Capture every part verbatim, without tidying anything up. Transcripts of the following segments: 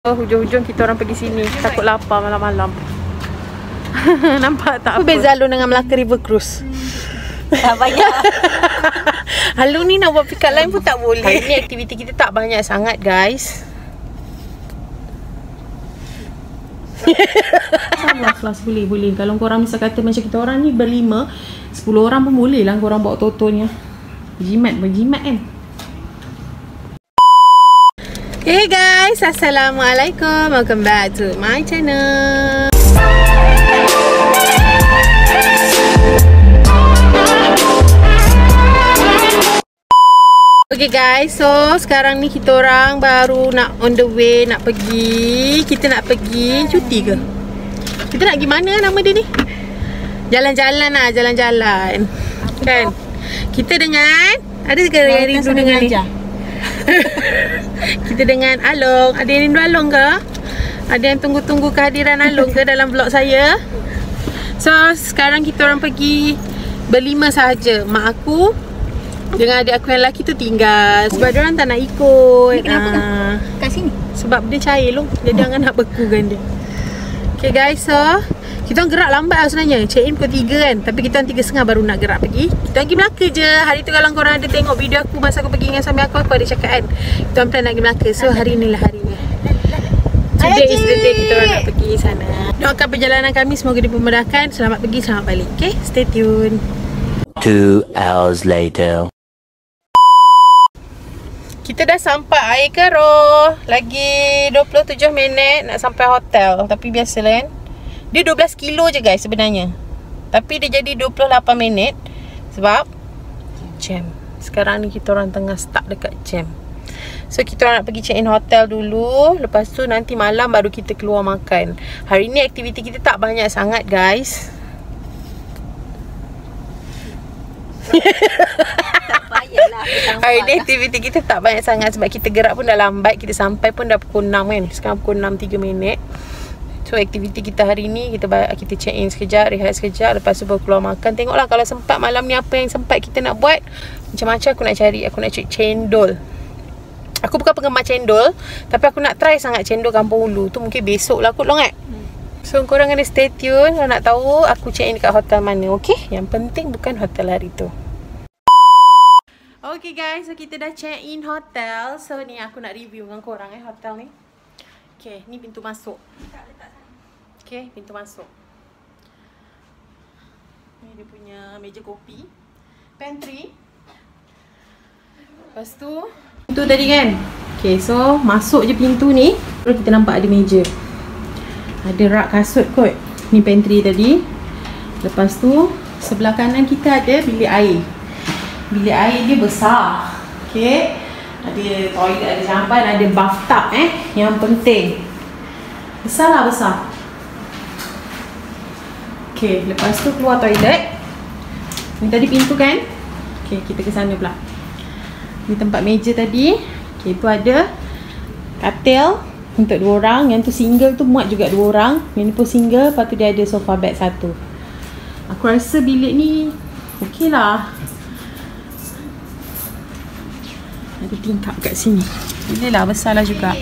Hujung-hujung kita orang pergi sini. Takut lapar malam-malam. Nampak tak apa? Beza Alun dengan Melaka River Cruise. Tak banyak. Alun ni nak buat pick up line pun tak boleh. Hari ni aktiviti kita tak banyak sangat, guys. Kelas-kelas boleh, boleh. Kalau korang misal kata macam kita orang ni berlima, sepuluh orang pun boleh lah korang bawa Totonya. Berjimat, berjimat kan. Hey guys, Assalamualaikum. Welcome back to my channel. Okay guys, so sekarang ni kita orang baru nak on the way, nak pergi. Kita nak pergi cuti ke? Kita nak pergi mana nama dia ni? Jalan-jalan lah, jalan-jalan. Kan? Kita dengan, ada ke yang rindu dengan ni? Kita dengan Along. Ada yang rindu Along ke? Ada yang tunggu-tunggu kehadiran Along ke dalam vlog saya? So sekarang kita orang pergi berlima sahaja. Mak aku dengan adik aku yang lelaki tu tinggal. Sebab dia orang tak nak ikut. Ni kenapa kan? Kat sini? Sebab dia cair long. Dia jangan nak bekukan dia. Okay guys, so kita orang gerak lambat lah sebenarnya. Check in pukul tiga kan. Tapi kita orang tiga setengah baru nak gerak pergi. Kita orang pergi Melaka je. Hari tu kalau korang ada tengok video aku masa aku pergi dengan suami aku, aku ada cakap kan, kita orang plan nak pergi Melaka. So hari inilah harinya. Today is the day kita orang nak pergi sana. Doakan perjalanan kami semoga dipermudahkan. Selamat pergi, selamat balik. Okay, stay tune. Two hours later. Kita dah sampai Air Keroh. Lagi dua puluh tujuh minit nak sampai hotel. Tapi biasalah kan, dia dua belas kilo je guys sebenarnya. Tapi dia jadi dua puluh lapan minit sebab jam. Sekarang ni kita orang tengah stuck dekat jam. So kita orang nak pergi check in hotel dulu. Lepas tu nanti malam baru kita keluar makan. Hari ni aktiviti kita tak banyak sangat guys. Tak payahlah. Hari ni aktiviti kita tak banyak sangat sebab kita gerak pun dah lambat. Kita sampai pun dah pukul enam kan. Sekarang pukul enam tiga minit. So aktiviti kita hari ni kita kita check in sekejap, rehat sekejap, lepas tu baru keluar makan. Tengoklah kalau sempat malam ni apa yang sempat kita nak buat. Macam-macam aku nak cari. Aku nak cari cendol. Aku bukan penggemar cendol, tapi aku nak try sangat cendol Kampung Ulu. Tu mungkin besok lah kot long kan. So korang kena stay tune kalau nak tahu aku check in dekat hotel mana. Okay, yang penting bukan hotel hari tu. Okay guys, so kita dah check in hotel. So ni aku nak review dengan korang eh hotel ni. Okay, ni pintu masuk. Okay, pintu masuk. Ni dia punya meja kopi, pantry. Lepas tu pintu tadi kan. Okay, so masuk je pintu ni, baru kita nampak ada meja. Ada rak kasut kot. Ni pantry tadi. Lepas tu sebelah kanan kita ada bilik air. Bilik air dia besar. Okay, ada toilet, ada jamban, ada bathtub eh. Yang penting besar lah, besar. Okay, lepas tu keluar toilet. Ni tadi pintu kan. Okay, kita ke sana pula. Ni tempat meja tadi. Okay, tu ada katil untuk dua orang. Yang tu single tu muat juga dua orang. Yang ni pun single. Lepas tu dia ada sofa bed satu. Aku rasa bilik ni okey lah. Ada tingkap kat sini. Boleh lah, besar lah juga.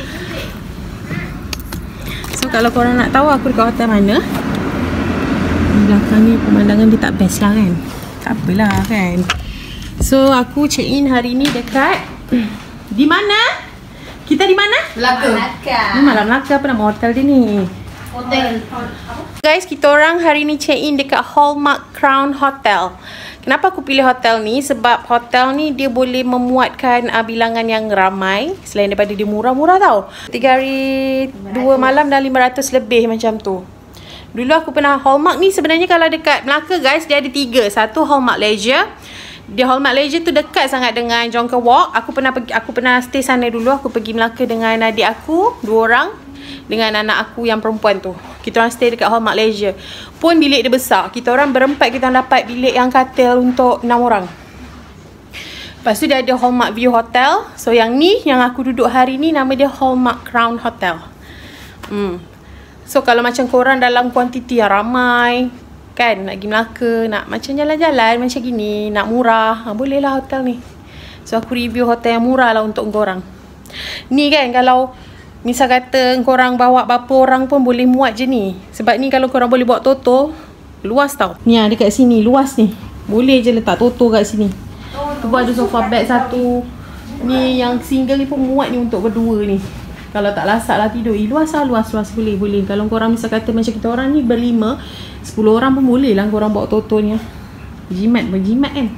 So kalau korang nak tahu aku dekat hotel mana, di belakang ni pemandangan dia tak best lah kan. Tak apalah kan. So aku check in hari ni dekat di mana? Kita di mana? Melaka. Ni malam Melaka. Apa nama hotel dia ni? Hotel. Guys, kita orang hari ni check in dekat Hallmark Crown Hotel. Kenapa aku pilih hotel ni? Sebab hotel ni dia boleh memuatkan uh, bilangan yang ramai. Selain daripada dia murah-murah tau. Tiga hari dua malam dah lima ratus lebih macam tu. Dulu aku pernah Hallmark ni sebenarnya kalau dekat Melaka guys, dia ada tiga. Satu Hallmark Leisure. Di Hallmark Leisure tu dekat sangat dengan Jonker Walk. Aku pernah pergi, aku pernah stay sana dulu. Aku pergi Melaka dengan adik aku, dua orang, dengan anak aku yang perempuan tu. Kita orang stay dekat Hallmark Leisure. Pun bilik dia besar. Kita orang berempat kita orang dapat bilik yang katil untuk enam orang. Lepas tu dia ada Hallmark View Hotel. So yang ni yang aku duduk hari ni nama dia Hallmark Crown Hotel. Hmm. So kalau macam korang dalam kuantiti yang ramai kan, nak pergi Melaka, nak macam jalan-jalan macam gini, nak murah, ha, boleh lah hotel ni. So aku review hotel yang murah lah untuk korang. Ni kan kalau misal kata korang bawa berapa orang pun boleh muat je ni. Sebab ni kalau korang boleh bawa Toto, luas tau. Ni ah, dekat sini luas ni. Boleh je letak Toto kat sini. Tu pun ada sofa bed satu. Ni yang single ni pun muat ni untuk berdua ni. Kalau tak lasak lah tidur. Eh, luas lah, luas, luas. Boleh, boleh. Kalau korang misal kata macam kita orang ni berlima, sepuluh orang pun boleh lah korang bawa Toto ni. Jimat, berjimat kan.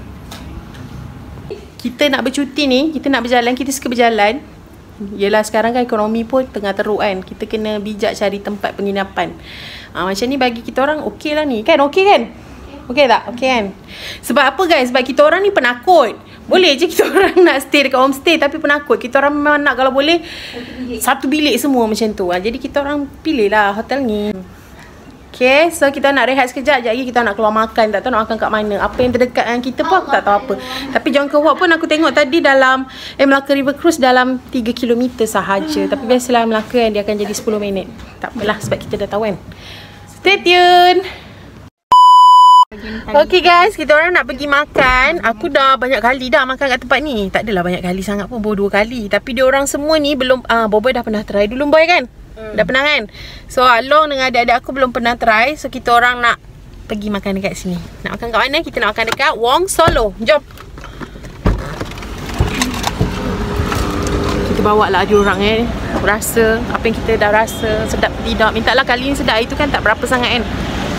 Kita nak bercuti ni, kita nak berjalan, kita suka berjalan. Yelah sekarang kan ekonomi pun tengah teruk kan. Kita kena bijak cari tempat penginapan. ha, Macam ni bagi kita orang okey lah ni. Kan okey kan? Okey tak? Okey kan? Sebab apa guys? Sebab kita orang ni penakut. Boleh je kita orang nak stay dekat homestay, tapi penakut. Kita orang memang nak kalau boleh satu bilik semua macam tu. ha, Jadi kita orang pilih lah hotel ni. Okay, so kita nak rehat sekejap. Sekejap lagi kita nak keluar makan. Tak tahu nak makan kat mana. Apa yang terdekat dengan kita pun aku tak tahu apa. Tapi John Walk pun aku tengok tadi dalam eh, Melaka River Cruise dalam tiga kilometer sahaja. Tapi biasalah Melaka kan dia akan jadi sepuluh minit. Tak apalah sebab kita dah tahu kan. Stay tune. Okay guys, kita orang nak pergi makan. Aku dah banyak kali dah makan kat tempat ni. Tak adalah banyak kali sangat pun, baru dua kali. Tapi dia orang semua ni belum ah, Boboiboy dah pernah try dulu boy kan? Hmm. Dah pernah kan? So Along dengan adik-adik aku belum pernah try. So kita orang nak pergi makan dekat sini. Nak makan kat mana? Kita nak makan dekat Wong Solo. Jom. Kita bawa lah dia orang eh. Rasa apa yang kita dah rasa sedap tidak. Mintalah kali ni sedap. Itu kan tak berapa sangat kan.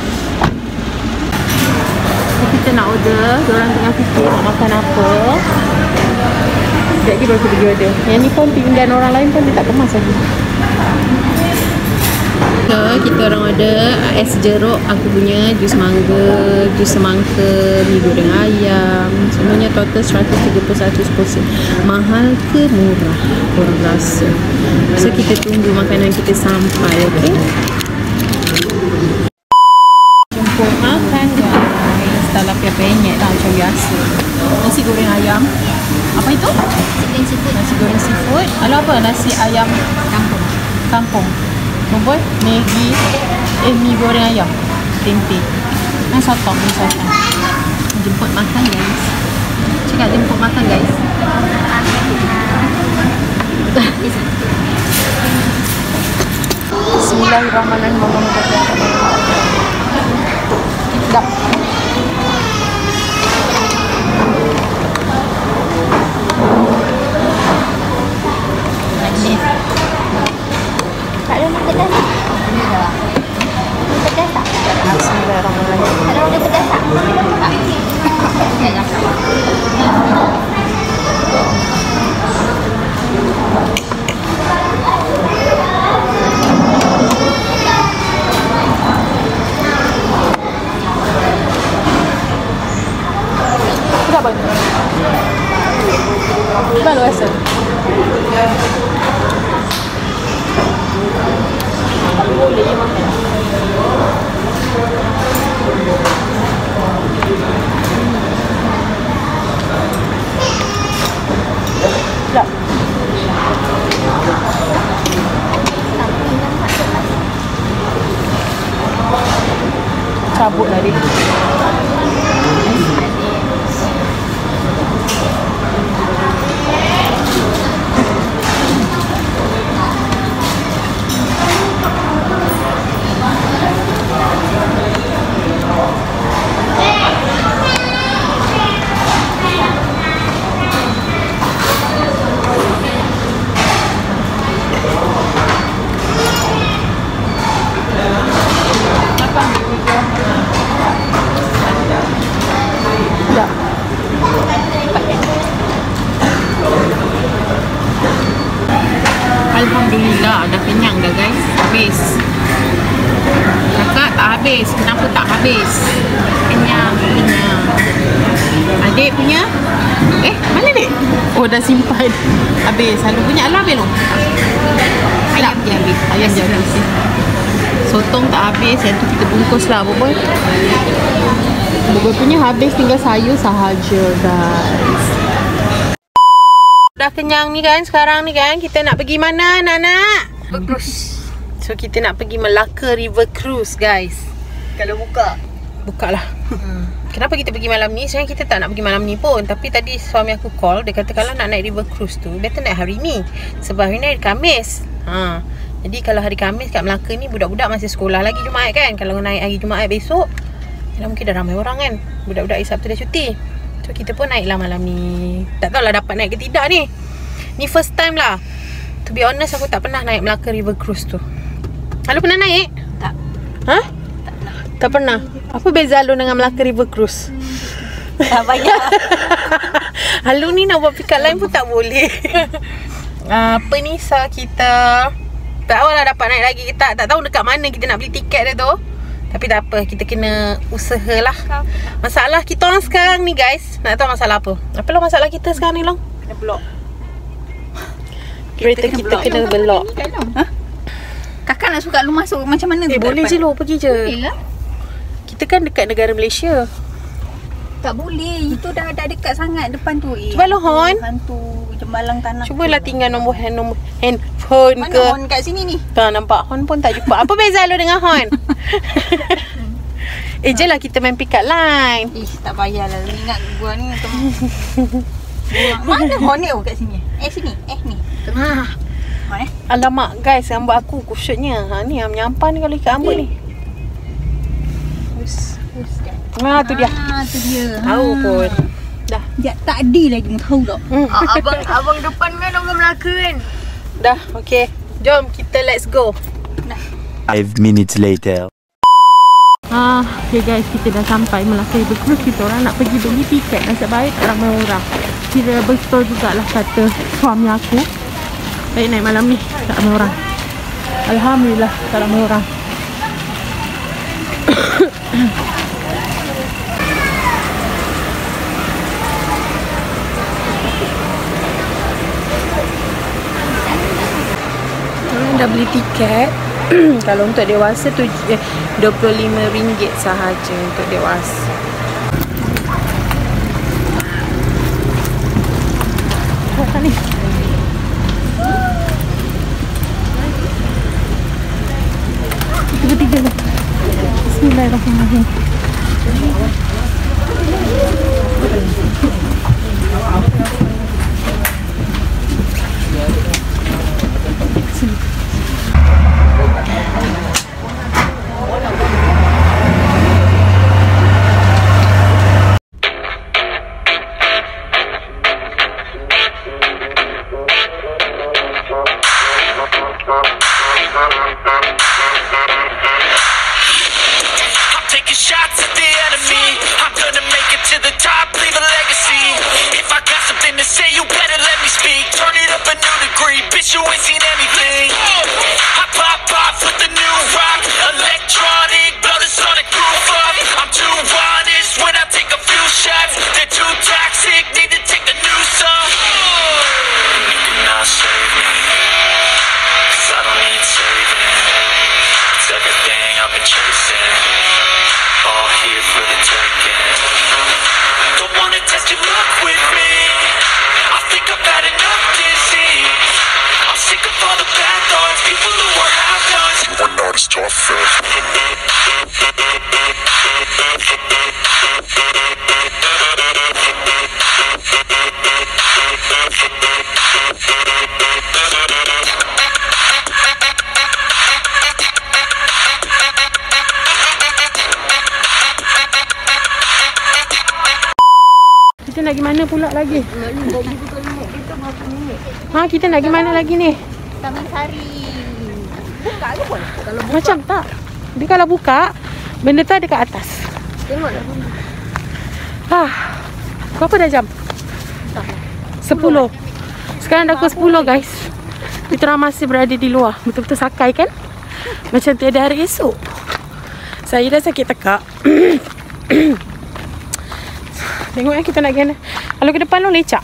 So, kita nak order. Dia orang tengah fikir nak makan apa. Sekejap lagi baru kita pergi order. Yang ni pun pinggan orang lain pun dia tak kemas lagi. So, kita orang order ais jeruk, aku punya jus mangga, jus semangka, mi goreng ayam. Semuanya total seratus tiga puluh satu porsi. Mahal ke murah? Korang rasa. So kita tunggu makanan kita sampai, okey? Jemput makan guys. Tilapia penyet lah macam biasa. Nasi goreng ayam. Apa itu? Nasi goreng seafood. Lalu apa? Nasi ayam kampung. Kampung. Boboiboy, Maggi, eh mi goreng ayam, tempe. Nah, sotong ni sotong. Jemput makan guys. Cakap jemput makan guys. Bismillahirrahmanirrahim. Sedap. Tak ada nak pedas tak? Pedas tak? Bismillahirrahmanirrahim. Ada order pedas tak? Tak. Ya, Sedap banget. Gimana rasa? Boleh je makan. Sedap. Cabut lah dia. Alhamdulillah, dah kenyang dah guys. Habis. Kakak tak habis. Kenapa tak habis? Kenyang, kenyang. Adik punya? Eh, mana adik? Oh, dah simpan. Habis. Selalu punya Alah habis tu? Ayam je habis. Ayam je habis. Sotong tak habis. Yang tu kita bungkus lah, Boboiboy. Boboiboy punya habis. Tinggal sayur sahaja guys. Dah kenyang ni kan sekarang ni kan. Kita nak pergi mana Nana? Cruise. So kita nak pergi Melaka River Cruise guys. Kalau buka. Buka lah. hmm. Kenapa kita pergi malam ni? Sebenarnya kita tak nak pergi malam ni pun. Tapi tadi suami aku call. Dia kata kalau nak naik River Cruise tu better naik hari ni. Sebab hari ni hari Khamis. Ha. Jadi kalau hari Khamis kat Melaka ni budak-budak masih sekolah lagi Jumaat kan. Kalau naik hari Jumaat besok, ya mungkin dah ramai orang kan. Budak-budak hari Sabtu dah cuti. So kita pun naiklah malam ni. Tak tahulah dapat naik ke tidak ni. Ni first time lah. To be honest, aku tak pernah naik Melaka River Cruise tu. Lu pernah naik? Tak. Ha? Tak pernah. Tak pernah. Apa beza lu dengan Melaka River Cruise? Tak payah. Halu ni nak buat pick up line pun tak boleh. uh, Apa ni, so kita tak tahu lah dapat naik lagi ke tak. Tak tahu dekat mana kita nak beli tiket dia tu. Tapi tak apa, kita kena usahalah. Masalah kita orang sekarang ni guys, nak tahu masalah apa? Apa lah masalah kita sekarang ni Long? Kena blok. Kereta kita, kita kena belok. Ha? Kakak nak suka lu masuk macam mana Eh tu? boleh je lu, pergi je. Boleh lah. Kita kan dekat negara Malaysia. Tak boleh. Itu dah dah dekat sangat depan tu. Eh, Cuba lu hon. Hantu jembalang tanah. Cubalah tinggal nombor hand, nombor handphone Mana ke. hon kat sini ni? Tak nampak hon pun tak jumpa. Apa beza lu dengan hon? Eh je lah kita main pick up line. Ih, tak payahlah. Lu ingat gua ni untuk mana hon ni? Oh, kat sini. Eh sini. Eh ni. Ha. Hon eh. Alamak guys, rambut aku kusutnya. Ha ni yang menyampah ni kalau ikat rambut ni. Us, us dah. Ha tu dia. Ah, tu dia. Tahu pun. Dah. Dia tak ada lagi mu tahu tak? Hmm. abang abang depan kan orang Melaka kan. Dah, okey. Jom kita let's go. Five minutes later. Ah, okay guys, kita dah sampai Melaka River Cruise. Kita orang nak pergi beli tiket. Nasib baik tak ramai orang. Kira betul jugalah kata suami aku. Baik naik malam ni, tak ramai orang. Alhamdulillah, tak ramai orang. Dah beli tiket. Kalau untuk dewasa tu eh, dua puluh lima ringgit sahaja untuk dewasa. Apa ni? Tiga-tiga lah. Bismillahirrahmanirrahim. Sini. Taking shots at the enemy. I'm gonna make it to the top, leave a legacy. If I got something to say, you better let me speak. Turn it up a new degree, bitch, you ain't seen anything. I pop off with the new rock, electronic, blow the sonic roof up. I'm too honest when I take a few shots. They're too toxic, need to take the news off. You cannot save me, 'cause I don't need saving. It's everything I've been chasing. All here for the taking. Don't wanna test your luck with me. I think I've had enough disease. I'm sick of all the bad thoughts, people who are half-nots. We're not as tough as Kita nak pergi mana pula lagi? Ha, kita nak pergi mana lagi ni? Taman Sari. Buka ke pun? Kalau buka. Macam tak. Dia kalau buka, benda tu ada kat atas. Tengoklah. Ah, berapa dah jam? Sepuluh. Sekarang dah pukul sepuluh guys. Kita orang masih berada di luar. Betul-betul sakai kan? Macam tiada hari esok. Saya dah sakit tekak. Tengok eh kita nak pergi mana. Kalau ke depan lo lecak.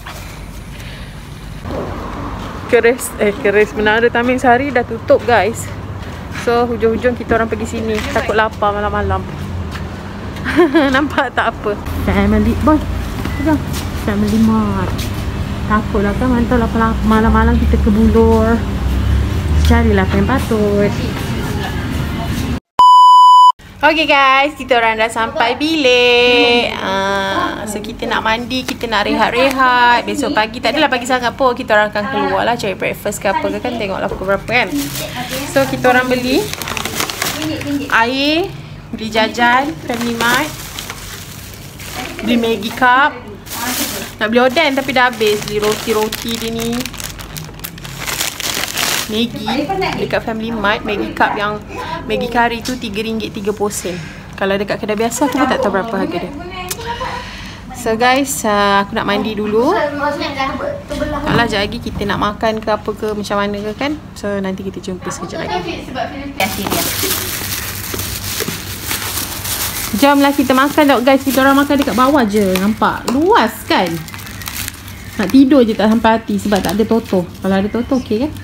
Keris, eh keris Menara Taman Sari dah tutup guys. So hujung-hujung kita orang pergi sini. Takut lapar malam-malam. Nampak tak apa. Family boy. Pegang. Family mart. Takutlah kan mantau lapar malam-malam kita ke Bulur. Carilah apa yang patut. Okay guys, kita orang dah sampai bilik. uh, So kita nak mandi, kita nak rehat-rehat. Besok pagi, tak adalah pagi sangat pun, kita orang akan keluar lah cari breakfast ke apa ke kan. Tengoklah pukul berapa kan. So kita orang beli air, beli jajan Family Mart, beli Maggi cup. Nak beli oden tapi dah habis. Beli roti-roti dia ni, Maggi dekat Family Mart. Maggi cup yang Maggi kari tu tiga ringgit tiga puluh sen. Kalau dekat kedai biasa aku pun tak tahu berapa harga dia. So guys, uh, aku nak mandi dulu. Taklah sekejap lagi kita nak makan ke apa ke, macam mana ke kan. So nanti kita jumpa sekejap lagi. Jomlah kita makan tau guys. Kita orang makan dekat bawah je. Nampak luas kan. Nak tidur je tak sampai hati sebab tak ada toto. Kalau ada toto okey kan.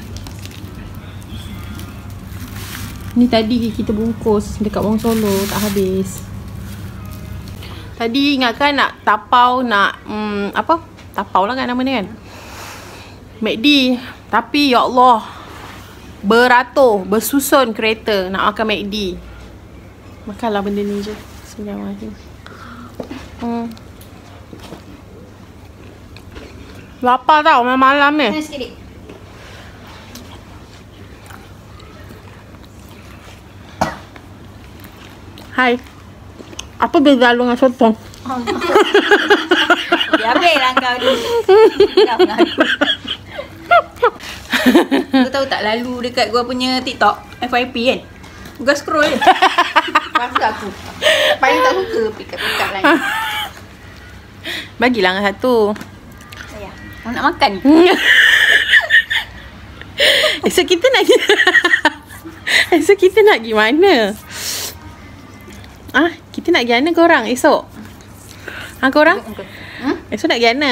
Ni tadi kita bungkus dekat Wong Solo, tak habis. Tadi ingat kan nak tapau, nak um, apa? Tapau lah kan nama ni kan. McD. Tapi ya Allah, beratur, bersusun kereta nak makan McD. Makanlah benda ni je. Bismillahirrahmanirrahim. Hmm. Lapar tau malam-malam ni. Sikit. Hai. Apa beza lu dengan sotong? Oh, dia habis lah kau ni. Kau tahu tak lalu dekat gua punya TikTok F Y P kan? Gua scroll je. Rasa aku paling tak suka pikat-pikat lain. Bagilah dengan satu. Sayang, aku nak makan. Esok kita nak Esok kita nak pergi mana? Ah, kita nak pergi mana korang esok? Ha korang? Hmm? Esok nak pergi mana?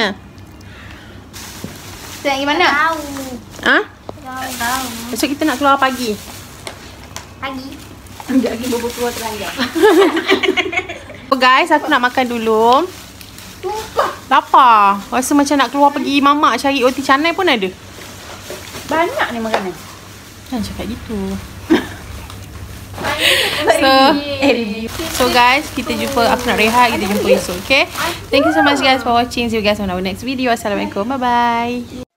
Kita nak pergi mana? Tahu. Ha? Tahu. Tahu. Esok kita nak keluar pagi. Pagi. Sekejap lagi bobo keluar telanjang. Oh guys, aku nak makan dulu. Lapar. Rasa macam nak keluar pergi mamak cari roti canai pun ada. Banyak ni makanan. Jangan cakap gitu. So, so guys, kita jumpa. Aku nak rehat. Kita jumpa esok, okay? Thank you so much guys for watching. See you guys on our next video. Assalamualaikum. Bye bye.